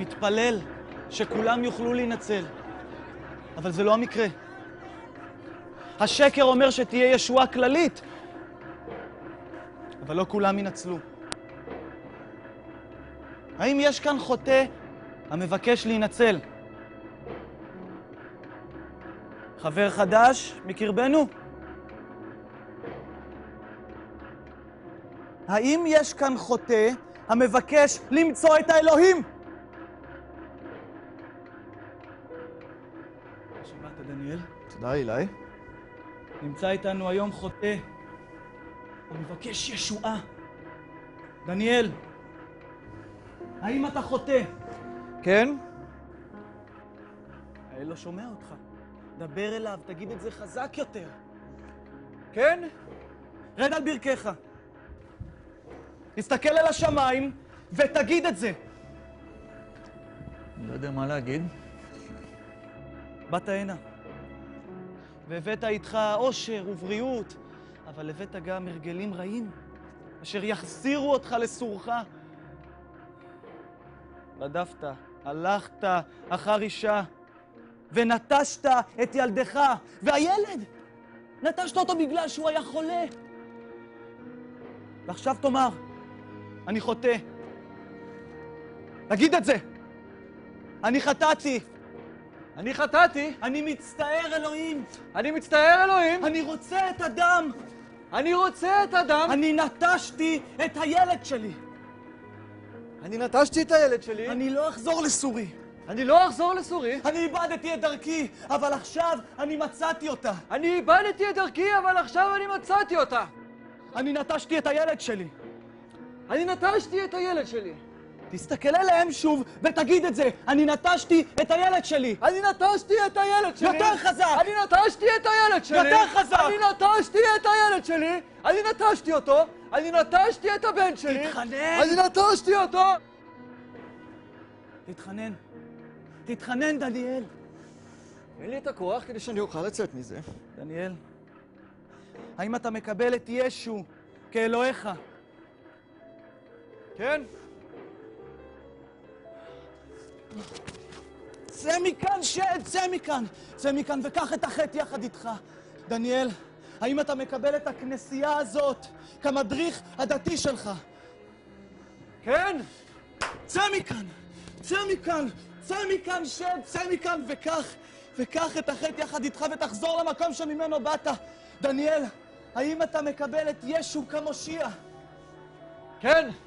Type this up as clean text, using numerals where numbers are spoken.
מתפלל שכולם יוכלו להינצל. אבל זה לא המקרה. השקר אומר שתהיה ישועה כללית, אבל לא כולם ינצלו. האם יש כאן חוטא המבקש להינצל? חבר חדש מקרבנו? האם יש כאן חוטא המבקש למצוא את האלוהים? שבאת, דניאל? תודה, אילי. נמצא איתנו היום חוטא המבקש ישועה. דניאל, האם אתה חוטא? כן? האל לא שומע אותך. דבר אליו, תגיד את זה חזק יותר. כן? רד על ברכך. תסתכל אל השמיים ותגיד את זה. אני לא יודע מה להגיד. באת הנה, והבאת איתך עושר ובריאות, אבל הבאת גם הרגלים רעים, אשר יחזירו אותך לסורך. רדפת, הלכת אחר אישה, ונטשת את ילדך, והילד, נטשת אותו בגלל שהוא היה חולה. ועכשיו תאמר, אני חוטא. תגיד את זה. אני חטאתי. אני חטאתי. אני מצטער, אלוהים. אני מצטער, אלוהים. אני רוצה את הדם. אני רוצה את הדם. אני נטשתי את הילד שלי. אני נטשתי את הילד שלי. אני לא אחזור לסורי. אני לא אחזור לסורי. אני איבדתי את דרכי, אבל עכשיו אני מצאתי אותה. אני איבדתי את דרכי, אבל עכשיו אני מצאתי אותה. אני נטשתי את הילד שלי. אני נטשתי את הילד שלי. תסתכל אליהם שוב ותגיד את זה. אני נטשתי את הילד שלי. אני נטשתי את הילד שלי. יותר חזק. אני נטשתי את הילד שלי. יותר חזק. אני נטשתי את הילד שלי. אני נטשתי אותו. אני נטשתי את הבן שלי. תתחנן. אני נטשתי אותו. תתחנן. תתחנן, דניאל. אין לי את הכוח כדי שאני אוכל לצאת מזה. דניאל, האם אתה מקבל את ישו כאלוהיך? כן? צא מכאן, שד, צא מכאן. צא מכאן וקח את החטא יחד איתך. דניאל, האם אתה מקבל את הכנסייה הזאת כמדריך הדתי שלך? כן? צא מכאן, צא מכאן, צא מכאן, שד, צא מכאן וקח את החטא יחד איתך ותחזור למקום שממנו באת. דניאל, האם אתה מקבל את ישו כמושיע? כן?